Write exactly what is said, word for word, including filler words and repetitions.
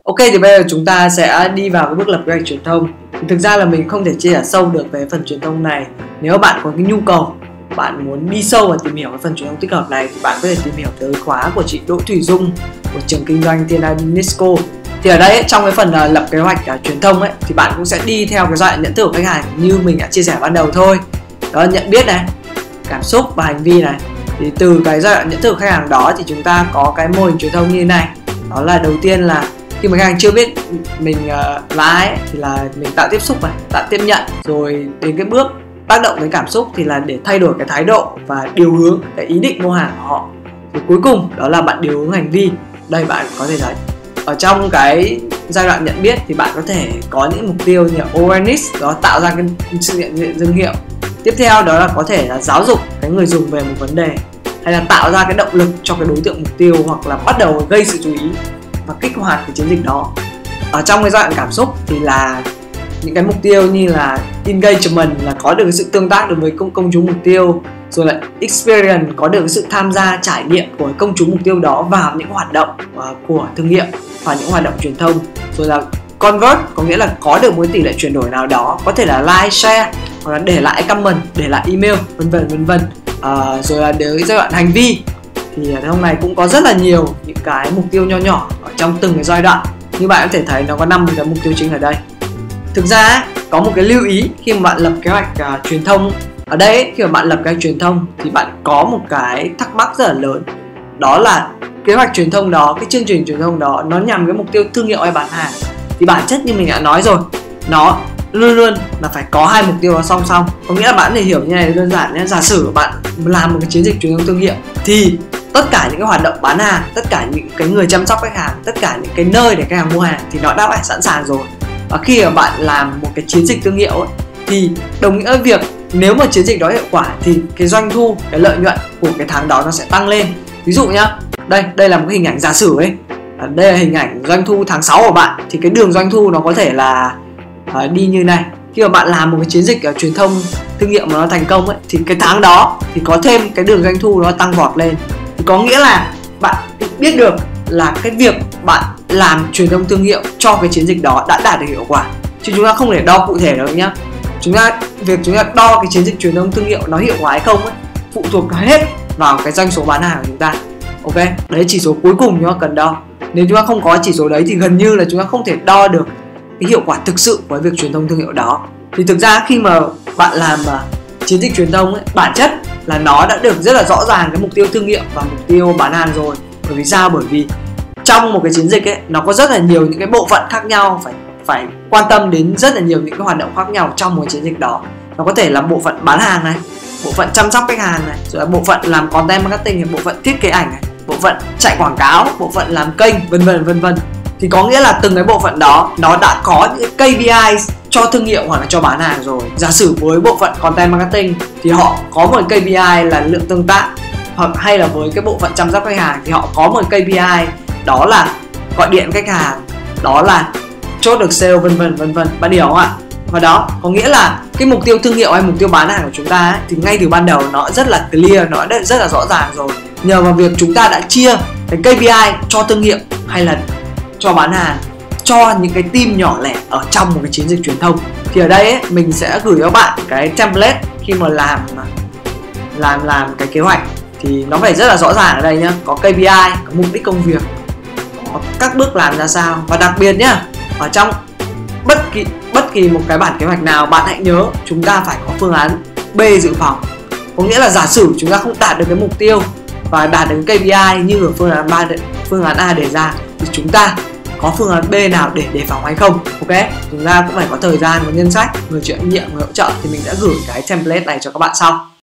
Ok, thì bây giờ chúng ta sẽ đi vào cái bước lập kế hoạch truyền thông. Thực ra là mình không thể chia sẻ sâu được về phần truyền thông này. Nếu bạn có cái nhu cầu, bạn muốn đi sâu và tìm hiểu cái phần truyền thông tích hợp này thì bạn có thể tìm hiểu tới khóa của chị Đỗ Thủy Dung của trường kinh doanh Thiên An Unesco. Thì ở đây trong cái phần uh, lập kế hoạch uh, truyền thông ấy thì bạn cũng sẽ đi theo cái giai đoạn nhận thức của khách hàng như mình đã chia sẻ ban đầu thôi. Đó là nhận biết này, cảm xúc và hành vi này. Thì từ cái giai đoạn nhận thức của khách hàng đó thì chúng ta có cái mô hình truyền thông như thế này. Đó là đầu tiên là khi mà khách hàng chưa biết mình uh, là ai ấy, thì là mình tạo tiếp xúc này, tạo tiếp nhận, rồi đến cái bước tác động đến cảm xúc thì là để thay đổi cái thái độ và điều hướng cái ý định mua hàng của họ. Rồi cuối cùng đó là bạn điều hướng hành vi. Đây bạn có thể thấy ở trong cái giai đoạn nhận biết thì bạn có thể có những mục tiêu như awareness, đó tạo ra cái sự nhận diện thương hiệu. Tiếp theo đó là có thể là giáo dục cái người dùng về một vấn đề, hay là tạo ra cái động lực cho cái đối tượng mục tiêu, hoặc là bắt đầu gây sự chú ý và kích hoạt cái chiến dịch đó. Ở trong cái giai đoạn cảm xúc thì là những cái mục tiêu như là engagement, là có được cái sự tương tác đối với công, công chúng mục tiêu, rồi là experience, có được cái sự tham gia trải nghiệm của công chúng mục tiêu đó vào những hoạt động uh, của thương hiệu và những hoạt động truyền thông. Rồi là convert, có nghĩa là có được một tỷ lệ chuyển đổi nào đó, có thể là like, share, hoặc là để lại comment, để lại email, vân vân vân vân. Uh, rồi là đến giai đoạn hành vi thì ở trong này cũng có rất là nhiều những cái mục tiêu nho nhỏ ở trong từng cái giai đoạn. Như bạn có thể thấy nó có năm cái mục tiêu chính ở đây. Thực ra có một cái lưu ý khi mà bạn lập kế hoạch uh, truyền thông. Ở đây khi mà bạn lập kế hoạch truyền thông thì bạn có một cái thắc mắc rất là lớn. Đó là kế hoạch truyền thông đó, cái chương trình truyền thông đó nó nhằm cái mục tiêu thương hiệu hay bán hàng. Thì bản chất như mình đã nói rồi, nó luôn luôn là phải có hai mục tiêu đó song song. Có nghĩa là bạn có thể hiểu như này đơn giản nhé. Giả sử bạn làm một cái chiến dịch truyền thông thương hiệu thì tất cả những cái hoạt động bán hàng, tất cả những cái người chăm sóc khách hàng, tất cả những cái nơi để khách hàng mua hàng thì nó đã phải sẵn sàng rồi. Và khi mà bạn làm một cái chiến dịch thương hiệu ấy, thì đồng nghĩa với việc nếu mà chiến dịch đó hiệu quả thì cái doanh thu, cái lợi nhuận của cái tháng đó nó sẽ tăng lên. Ví dụ nhá, đây đây là một cái hình ảnh giả sử ấy. Đây là hình ảnh doanh thu tháng sáu của bạn, thì cái đường doanh thu nó có thể là uh, đi như này. Khi mà bạn làm một cái chiến dịch uh, truyền thông thương hiệu mà nó thành công ấy, thì cái tháng đó thì có thêm cái đường doanh thu nó tăng vọt lên. Thì có nghĩa là bạn biết được là cái việc bạn làm truyền thông thương hiệu cho cái chiến dịch đó đã đạt được hiệu quả. Chứ chúng ta không thể đo cụ thể được nhá. Chúng ta việc chúng ta đo cái chiến dịch truyền thông thương hiệu nó hiệu quả hay không ấy, phụ thuộc hết vào cái doanh số bán hàng của chúng ta. Ok, đấy chỉ số cuối cùng chúng ta cần đo. Nếu chúng ta không có chỉ số đấy thì gần như là chúng ta không thể đo được cái hiệu quả thực sự của việc truyền thông thương hiệu đó. Thì thực ra khi mà bạn làm uh, chiến dịch truyền thông ấy, bản chất là nó đã được rất là rõ ràng cái mục tiêu thương hiệu và mục tiêu bán hàng rồi. Bởi vì sao? Bởi vì trong một cái chiến dịch ấy nó có rất là nhiều những cái bộ phận khác nhau, phải phải quan tâm đến rất là nhiều những cái hoạt động khác nhau trong một chiến dịch đó. Nó có thể là bộ phận bán hàng này, bộ phận chăm sóc khách hàng này, rồi là bộ phận làm content marketing, bộ phận thiết kế ảnh này, bộ phận chạy quảng cáo, bộ phận làm kênh, vân vân vân vân. Thì có nghĩa là từng cái bộ phận đó nó đã có những cái K P I cho thương hiệu hoặc là cho bán hàng rồi. Giả sử với bộ phận content marketing thì họ có một K P I là lượng tương tác, hoặc hay là với cái bộ phận chăm sóc khách hàng thì họ có một K P I đó là gọi điện khách hàng, đó là chốt được sale, vân vân vân vân. Bạn hiểu không ạ? Và đó có nghĩa là cái mục tiêu thương hiệu hay mục tiêu bán hàng của chúng ta ấy, thì ngay từ ban đầu nó rất là clear, nó đã rất là rõ ràng rồi. Nhờ vào việc chúng ta đã chia cái K P I cho thương hiệu hay là cho bán hàng, cho những cái team nhỏ lẻ ở trong một cái chiến dịch truyền thông. Thì ở đây ấy, mình sẽ gửi cho bạn cái template khi mà làm làm làm cái kế hoạch thì nó phải rất là rõ ràng ở đây nhá. Có K P I, có mục đích công việc, có các bước làm ra sao, và đặc biệt nhá, ở trong bất kỳ bất kỳ một cái bản kế hoạch nào bạn hãy nhớ chúng ta phải có phương án B dự phòng. Có nghĩa là giả sử chúng ta không đạt được cái mục tiêu và đạt được cái K P I như ở phương án ba, phương án A đề ra thì chúng ta có phương án B nào để đề phòng hay không. Ok, chúng ta cũng phải có thời gian, có ngân sách, người chịu trách nhiệm, người hỗ trợ thì mình đã gửi cái template này cho các bạn sau.